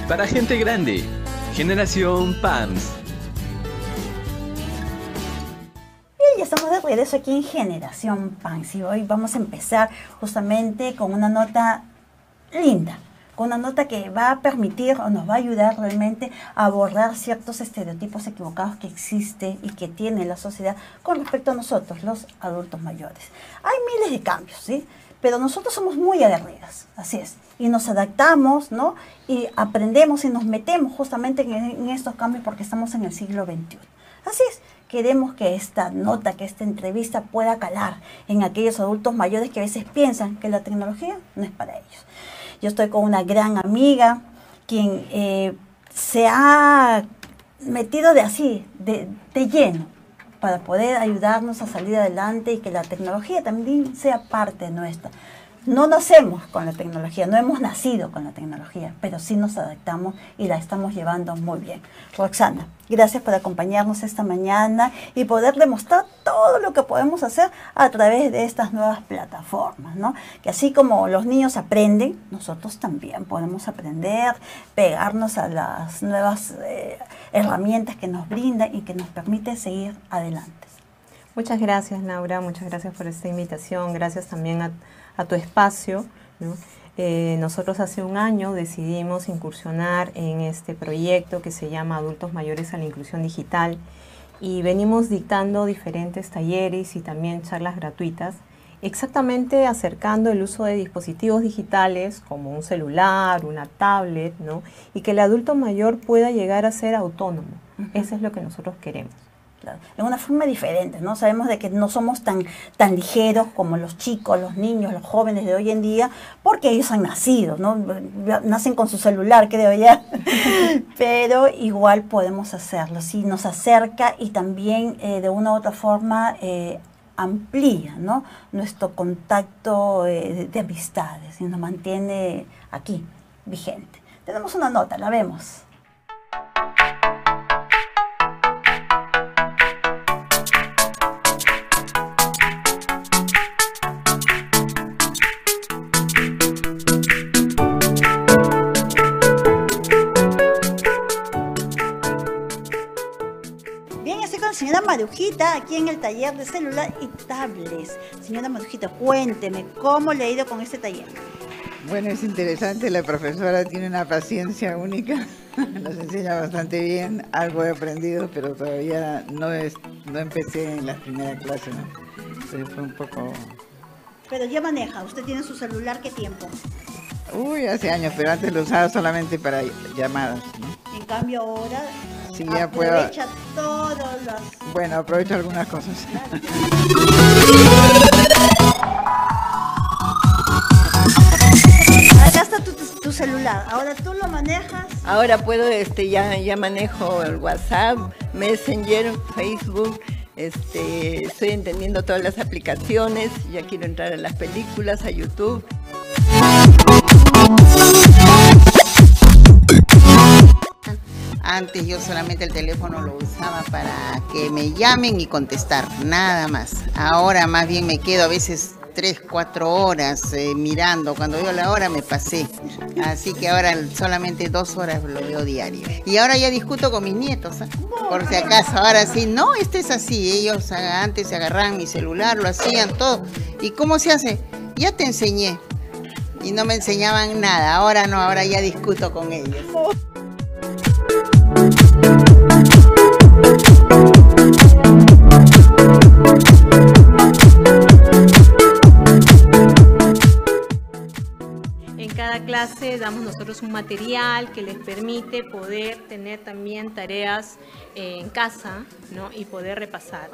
para gente grande. Generación PAMS. Bien, ya estamos de regreso aquí en Generación PAMS y hoy vamos a empezar justamente con una nota linda, con una nota que va a permitir o nos va a ayudar realmente a borrar ciertos estereotipos equivocados que existen y que tiene la sociedad con respecto a nosotros, los adultos mayores. Hay miles de cambios, ¿sí? Pero nosotros somos muy aguerridas, así es, y nos adaptamos, ¿no? Y aprendemos y nos metemos justamente en estos cambios porque estamos en el siglo XXI. Así es, queremos que esta nota, que esta entrevista pueda calar en aquellos adultos mayores que a veces piensan que la tecnología no es para ellos. Yo estoy con una gran amiga, quien se ha metido de lleno para poder ayudarnos a salir adelante y que la tecnología también sea parte nuestra. No nacemos con la tecnología, no hemos nacido con la tecnología, pero sí nos adaptamos y la estamos llevando muy bien. Roxana, gracias por acompañarnos esta mañana y poder demostrar todo lo que podemos hacer a través de estas nuevas plataformas, ¿no? Que así como los niños aprenden, nosotros también podemos aprender, pegarnos a las nuevas herramientas que nos brindan y que nos permiten seguir adelante. Muchas gracias, Laura, muchas gracias por esta invitación, gracias también a tu espacio, ¿no? Nosotros hace un año decidimos incursionar en este proyecto que se llama Adultos Mayores a la Inclusión Digital y venimos dictando diferentes talleres y también charlas gratuitas, exactamente acercando el uso de dispositivos digitales como un celular, una tablet, ¿no? Y que el adulto mayor pueda llegar a ser autónomo. Eso es lo que nosotros queremos. Claro, en una forma diferente, ¿no? Sabemos de que no somos tan ligeros como los chicos, los niños, los jóvenes de hoy en día, porque ellos han nacido, ¿no? Nacen con su celular, creo ya, pero igual podemos hacerlo, sí, nos acerca y también de una u otra forma amplía, ¿no? Nuestro contacto de amistades y nos mantiene aquí, vigente. Tenemos una nota, la vemos. Señora Marujita, aquí en el taller de celular y tablets. Señora Marujita, cuénteme, ¿cómo le ha ido con este taller? Bueno, es interesante, la profesora tiene una paciencia única, nos enseña bastante bien, algo he aprendido, pero todavía no empecé en la primera clase, ¿no? Entonces fue un poco... Pero ya maneja, usted tiene su celular, ¿qué tiempo? Uy, hace años, pero antes lo usaba solamente para llamadas, ¿no? En cambio ahora... Sí, ya aprovecha todos los... Bueno, aprovecho algunas cosas. Claro. Acá está tu celular, ahora tú lo manejas. Ahora puedo, ya manejo el WhatsApp, Messenger, Facebook, estoy entendiendo todas las aplicaciones, ya quiero entrar a las películas, a YouTube. Antes yo solamente el teléfono lo usaba para que me llamen y contestar, nada más. Ahora más bien me quedo a veces 3, 4 horas mirando. Cuando veo la hora me pasé. Así que ahora solamente 2 horas lo veo diario. Y ahora ya discuto con mis nietos, ¿eh? Por si acaso. Ahora sí, no, es así. Ellos antes se agarraban mi celular, lo hacían todo. ¿Y cómo se hace? Ya te enseñé. Y no me enseñaban nada. Ahora no, ahora ya discuto con ellos. En cada clase damos nosotros un material que les permite poder tener también tareas en casa, ¿no? Y poder repasar.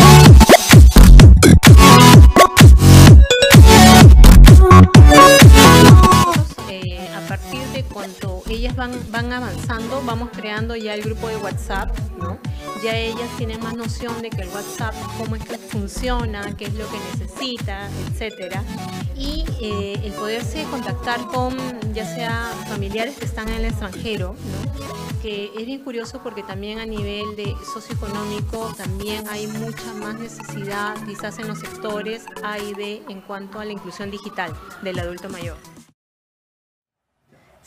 A partir de cuando ellas van avanzando, vamos creando ya el grupo de WhatsApp, ¿no? Ya ellas tienen más noción de que el WhatsApp, cómo es que funciona, qué es lo que necesita, etcétera. Y el poderse contactar con ya sea familiares que están en el extranjero, ¿no? Que es bien curioso porque también a nivel de socioeconómico también hay mucha más necesidad quizás en los sectores A y B en cuanto a la inclusión digital del adulto mayor.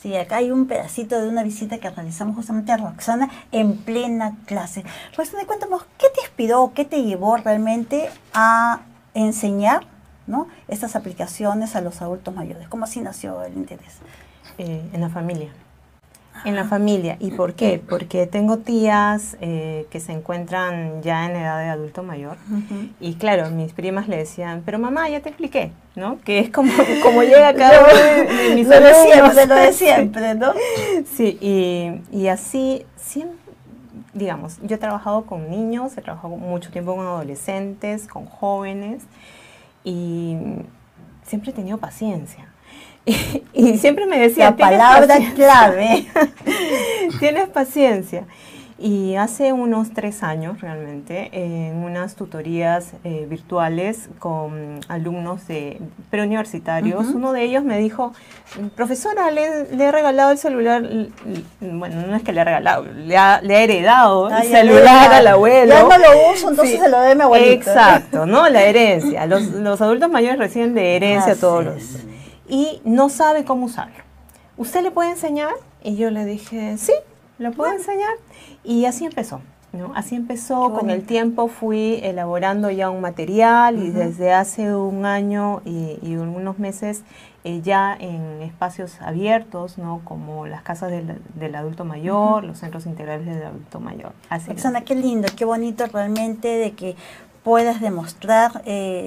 Sí, acá hay un pedacito de una visita que realizamos justamente a Roxana en plena clase. Roxana, cuéntanos, ¿qué te inspiró, qué te llevó realmente a enseñar, ¿no?, estas aplicaciones a los adultos mayores? ¿Cómo así nació el interés? En la familia. En la familia. ¿Y por qué? Porque tengo tías que se encuentran ya en edad de adulto mayor. Y claro, mis primas le decían, pero mamá, ya te expliqué, ¿no? Que es como llega cada uno de mis alumnos. Lo de siempre, ¿no? Sí, y así, siempre, digamos, yo he trabajado con niños, he trabajado mucho tiempo con adolescentes, con jóvenes, y siempre he tenido paciencia. Y siempre me decía, la palabra clave, tienes paciencia. Y hace unos 3 años realmente, en unas tutorías virtuales con alumnos preuniversitarios, uno de ellos me dijo, profesora, le he regalado el celular, bueno, no es que le he regalado, le ha heredado el celular al abuelo. Ya no lo uso, entonces se lo dé a mi abuelito. Exacto, ¿no? La herencia. Los adultos mayores reciben de herencia todos los... Y no sabe cómo usarlo. ¿Usted le puede enseñar? Y yo le dije, sí, lo puedo enseñar. Y así empezó, ¿no? Así empezó. Con el tiempo fui elaborando ya un material y desde hace un año y unos meses ya en espacios abiertos, ¿no? Como las casas del adulto mayor, los centros integrales del adulto mayor. Roxana, qué lindo, qué bonito realmente de que puedas demostrar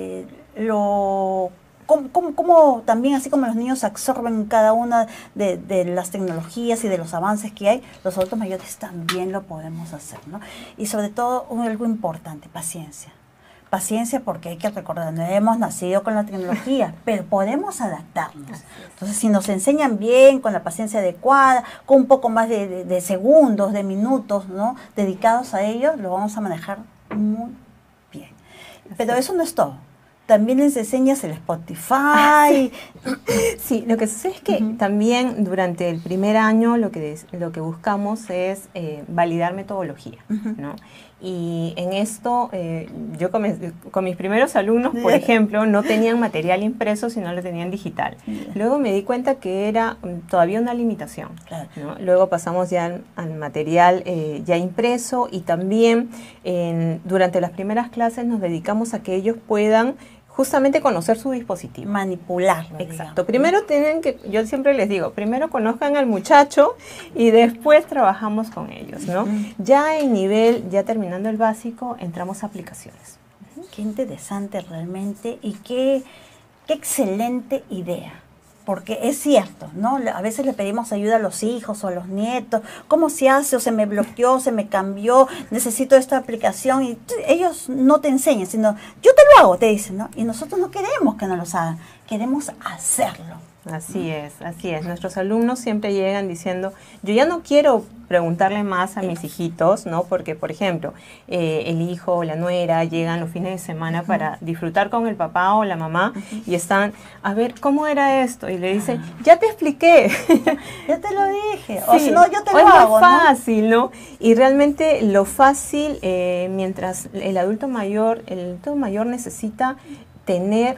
cómo también, así como los niños absorben cada una de las tecnologías y de los avances que hay, los adultos mayores también lo podemos hacer, ¿no? Y sobre todo, algo importante, paciencia. Paciencia, porque hay que recordar, no hemos nacido con la tecnología, pero podemos adaptarnos. Entonces, si nos enseñan bien, con la paciencia adecuada, con un poco más de segundos, de minutos, ¿no?, dedicados a ello, lo vamos a manejar muy bien. Pero eso no es todo. También les enseñas el Spotify. Sí, lo que sucede es que también durante el primer año lo que buscamos es validar metodología, ¿no? Y en esto, yo con mis primeros alumnos, por ejemplo, no tenían material impreso, sino lo tenían digital. Luego me di cuenta que era todavía una limitación, ¿no? Luego pasamos ya al material ya impreso y también durante las primeras clases nos dedicamos a que ellos puedan justamente conocer su dispositivo. Manipularlo. Exacto. Primero yo siempre les digo, primero conozcan al muchacho y después trabajamos con ellos, ¿no? Ya en nivel, ya terminando el básico, entramos a aplicaciones. Qué interesante realmente y qué excelente idea. Porque es cierto, ¿no? A veces le pedimos ayuda a los hijos o a los nietos. ¿Cómo se hace? O se me bloqueó, se me cambió, necesito esta aplicación. Y ellos no te enseñan, sino yo te lo hago, te dicen, ¿no? Y nosotros no queremos que nos lo hagan, queremos hacerlo. Así es, así es. Nuestros alumnos siempre llegan diciendo, yo ya no quiero preguntarle más a mis hijitos, ¿no? Porque, por ejemplo, el hijo o la nuera llegan los fines de semana para disfrutar con el papá o la mamá y están, a ver, ¿cómo era esto? Y le dicen, ya te expliqué. Ya te lo dije. Sí. O si no, yo te lo Es hago, más fácil, ¿no? Y realmente lo fácil, mientras el adulto mayor necesita tener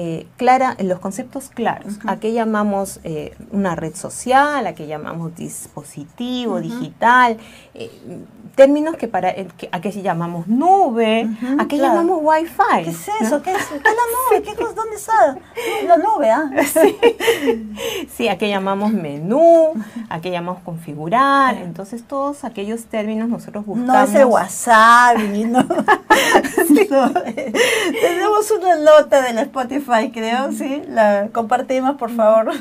los conceptos claros. ¿A qué llamamos una red social? ¿A qué llamamos dispositivo digital? Términos ¿a qué llamamos nube? ¿A qué llamamos Wi-Fi? ¿Qué es eso? ¿No? ¿Qué es la nube? ¿Dónde está? La nube, ¿ah? Sí, ¿a qué llamamos menú? ¿A qué llamamos configurar? Entonces, todos aquellos términos nosotros buscamos. No es el wasabi, ¿no? Tenemos una nota del Spotify, creo, ¿sí? La compartimos, por favor.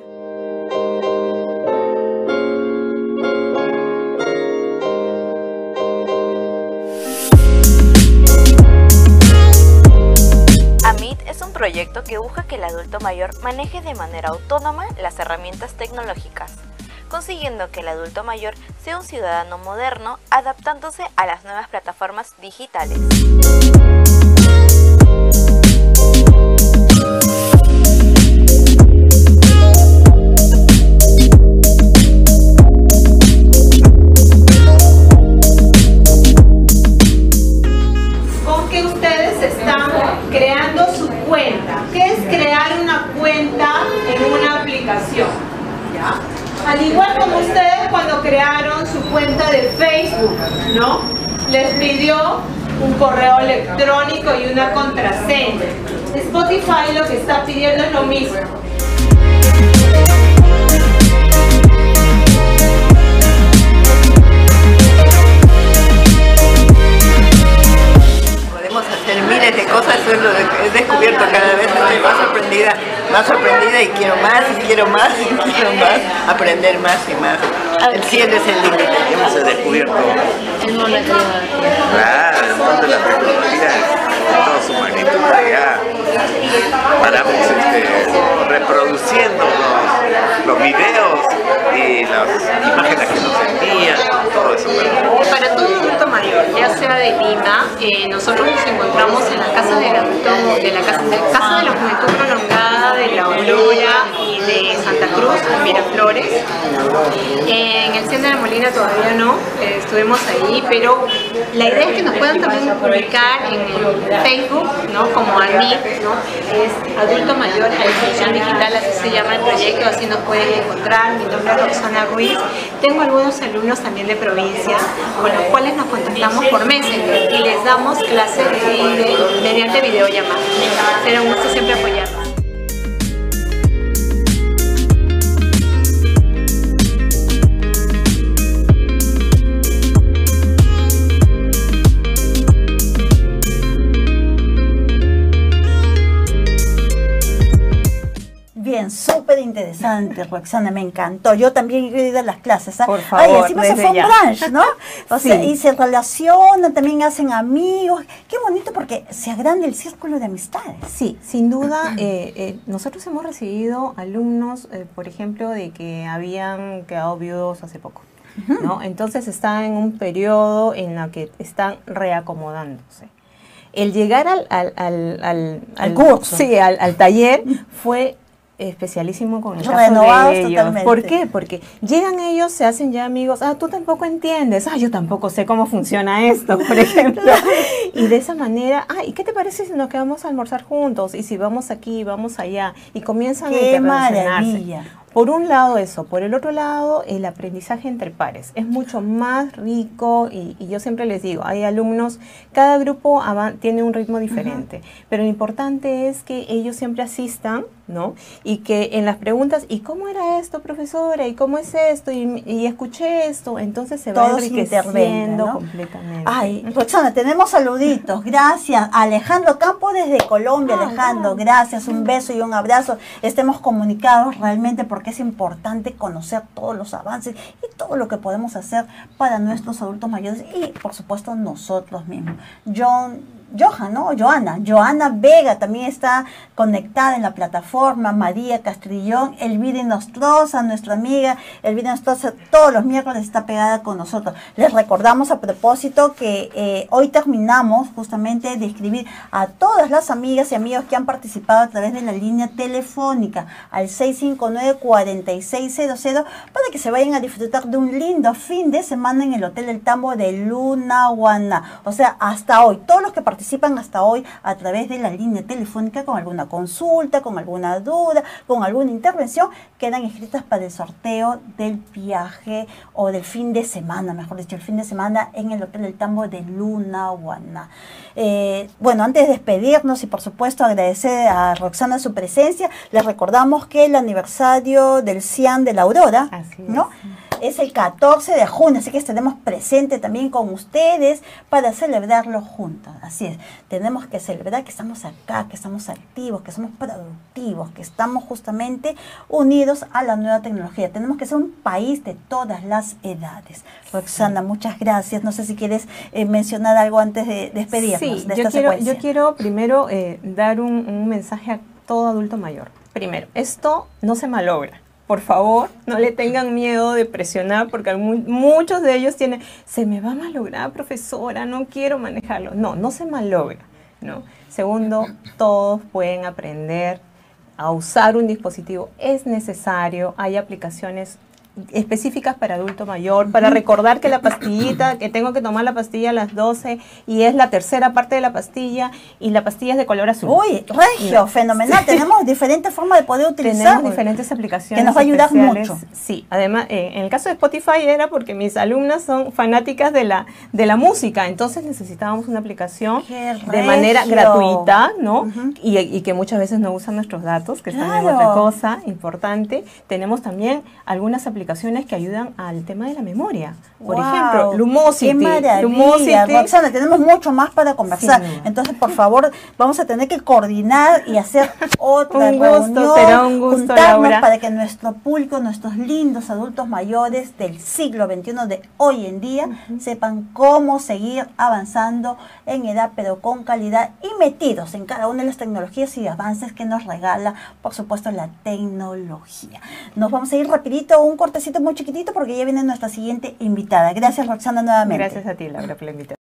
AMIT es un proyecto que busca que el adulto mayor maneje de manera autónoma las herramientas tecnológicas, consiguiendo que el adulto mayor sea un ciudadano moderno adaptándose a las nuevas plataformas digitales. Con que ustedes están creando su cuenta. ¿Qué es crear una cuenta en una aplicación? ¿Ya? Al igual como ustedes cuando crearon su cuenta de Facebook, ¿no? Les pidió un correo electrónico y una contraseña. Spotify lo que está pidiendo es lo mismo. Podemos hacer miles de cosas, eso es lo que he descubierto cada vez, estoy más sorprendida y quiero más y quiero más y quiero más, aprender más y más. El cielo es el límite. Hemos descubierto El mundo es claro, el mundo de la tecnología en toda su magnitud allá. Paramos reproduciendo los videos y las imágenes que nos envían, todo eso. Para todo adulto mayor, ya sea de Lima, nosotros nos encontramos en la Casa del Adulto, Casa de la Juventud Prolongada de La Aurora y de Santa Cruz, en Miraflores. En el Centro de la Molina todavía no, estuvimos ahí, pero la idea es que nos puedan también publicar en el Facebook, ¿no? Como AMIT, ¿no? Es Adulto Mayor a Inclusión Digital, así se llama el proyecto, así nos pueden encontrar. Mi nombre es Roxana Ruiz. Tengo algunos alumnos también de provincia con los cuales nos contactamos por Messenger y les damos clases mediante videollamada. Será un gusto siempre apoyarlos. Bien, súper interesante, Roxana, me encantó. Yo también he ido a las clases. ¿Ah? Por favor, ay, encima se desde fue un ya. brunch, ¿no? O Sí. sea, y se relacionan, también hacen amigos. Qué bonito porque se agranda el círculo de amistades. Sí, sin duda, nosotros hemos recibido alumnos, por ejemplo, de que habían quedado viudos hace poco, ¿no? Entonces están en un periodo en el que están reacomodándose. El llegar al curso. Sí, al taller fue especialísimo con el caso Renovados de ellos. totalmente. ¿Por qué? Porque llegan ellos, se hacen ya amigos, tú tampoco entiendes, yo tampoco sé cómo funciona esto, por ejemplo. Y de esa manera, ¿y qué te parece si nos quedamos a almorzar juntos? Y si vamos aquí, vamos allá, y comienzan a ¡Qué interrelacionarse. maravilla! Por un lado eso, por el otro lado el aprendizaje entre pares es mucho más rico y yo siempre les digo, hay alumnos, cada grupo tiene un ritmo diferente, pero lo importante es que ellos siempre asistan, ¿no? Y que en las preguntas, ¿y cómo era esto, profesora? ¿Y cómo es esto? Y escuché esto, entonces se va Todos enriqueciendo intervengan, ¿no? completamente. Ay, Roxana, tenemos saluditos. Gracias. Alejandro Campo desde Colombia. Alejandro, gracias. Un beso y un abrazo. Estemos comunicados realmente porque es importante conocer todos los avances y todo lo que podemos hacer para nuestros adultos mayores y, por supuesto, nosotros mismos. Joana Vega también está conectada en la plataforma, María Castrillón, Elvira Nostroza, nuestra amiga Elvira Nostroza, todos los miércoles está pegada con nosotros. Les recordamos a propósito que hoy terminamos justamente de escribir a todas las amigas y amigos que han participado a través de la línea telefónica al 659-4600 para que se vayan a disfrutar de un lindo fin de semana en el Hotel El Tambo de Lunahuaná. O sea, hasta hoy, todos los que participan hasta hoy a través de la línea telefónica con alguna consulta, con alguna duda, con alguna intervención, quedan inscritas para el sorteo del viaje o del fin de semana, mejor dicho, el fin de semana en el Hotel El Tambo de Lunahuaná. Bueno, antes de despedirnos y por supuesto agradecer a Roxana su presencia, les recordamos que el aniversario del CIAN de La Aurora, ¿no? Es el 14 de junio, así que estaremos presentes también con ustedes para celebrarlo juntos. Así es, tenemos que celebrar que estamos acá, que estamos activos, que somos productivos, que estamos justamente unidos a la nueva tecnología. Tenemos que ser un país de todas las edades. Roxana, muchas gracias. No sé si quieres mencionar algo antes de despedirnos de esta secuencia. Yo quiero primero dar un mensaje a todo adulto mayor. Primero, esto no se malogra. Por favor, no le tengan miedo de presionar porque muchos de ellos tienen, se me va a malograr, profesora, no quiero manejarlo. No se malogra, ¿no? Segundo, todos pueden aprender a usar un dispositivo. Es necesario, hay aplicaciones específicas para adulto mayor, para recordar que la pastillita, que tengo que tomar la pastilla a las 12 y es la tercera parte de la pastilla y la pastilla es de color azul. Uy, regio, fenomenal. Tenemos diferentes formas de poder utilizar. Tenemos diferentes aplicaciones que nos va a ayudar especiales. mucho. Sí, además, en el caso de Spotify era porque mis alumnas son fanáticas de la música, entonces necesitábamos una aplicación de manera gratuita, ¿no? Y que muchas veces no usan nuestros datos, que están en otra cosa importante. Tenemos también algunas aplicaciones que ayudan al tema de la memoria. Por ejemplo, Lumosity. ¡Qué maravilla! Roxana, tenemos mucho más para conversar. Sí, entonces, por favor, vamos a tener que coordinar y hacer otra reunión, será un gusto, juntarnos Laura, para que nuestro público, nuestros lindos adultos mayores del siglo XXI de hoy en día, sepan cómo seguir avanzando en edad, pero con calidad y metidos en cada una de las tecnologías y avances que nos regala, por supuesto, la tecnología. Nos vamos a ir rapidito, un cortecito muy chiquitito, porque ya viene nuestra siguiente invitada. Gracias, Roxana, nuevamente. Gracias a ti, Laura, por la invitación.